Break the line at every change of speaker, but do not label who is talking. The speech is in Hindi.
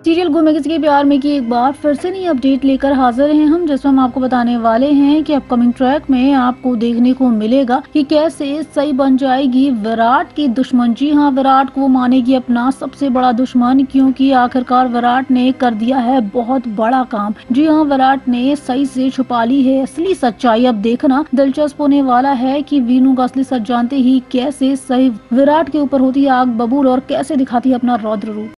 सीरियल गुम किसी के प्यार में की एक बार फिर से नई अपडेट लेकर हाजिर हैं हम, जिसमें हम आपको बताने वाले हैं कि अपकमिंग ट्रैक में आपको देखने को मिलेगा कि कैसे सही बन जाएगी विराट की दुश्मन। जी हां, विराट को मानेगी अपना सबसे बड़ा दुश्मन, क्योंकि आखिरकार विराट ने कर दिया है बहुत बड़ा काम। जी हां, विराट ने सही से छुपा ली है असली सच्चाई। अब देखना दिलचस्प होने वाला है कि वीनू का असली सच जानते ही कैसे सही विराट के ऊपर होती है आग बबूल और कैसे दिखाती है अपना रौद्र रूप।